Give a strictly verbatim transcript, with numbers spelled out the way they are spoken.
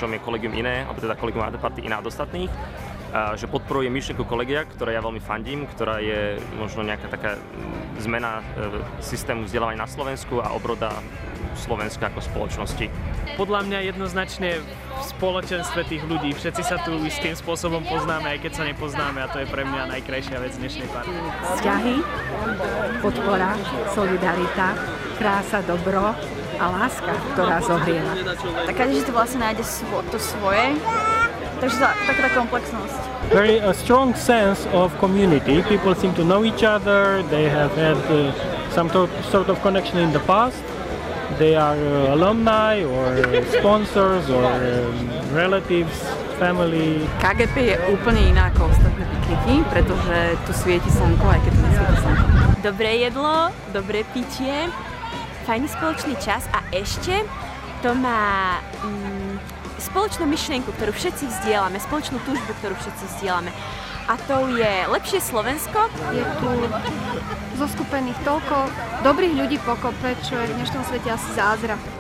čom je kolegium iné, alebo teda kolegium Arte Party iná od ostatných, že podporuje myšlienku kolegia, ktoré ja veľmi fandím, ktorá je možno nejaká taká zmena systému vzdelávania na Slovensku a obroda Slovenska ako spoločnosti. Podľa mňa jednoznačne v spoločenstve tých ľudí. Všetci sa tu istým spôsobom poznáme, aj keď sa nepoznáme, a to je pre mňa najkrajšia vec dnešnej party. Vzťahy, podpora, solidarita, krása, dobro a láska, ktorá zohrieva. Tak každý to vlastne nájde svo, to svoje, takže taká komplexnosť. Very a strong sense of community. People seem to know each other. They have had uh, some to- sort of connection in the past. They are uh, alumni or sponsors or um, relatives, family. ká gé pé je úplne iná ako ostatné pikniky, pretože tu svieti slnko, aj keď tu nesvieti slnko. Dobré jedlo, dobré pitie, fajný spoločný čas a ešte to má mm, spoločnú myšlienku, ktorú všetci vzdielame, spoločnú túžbu, ktorú všetci vzdielame. A to je lepšie Slovensko. Je tu zoskupených toľko dobrých ľudí pokope, čo je v dnešnom svete asi zázrak.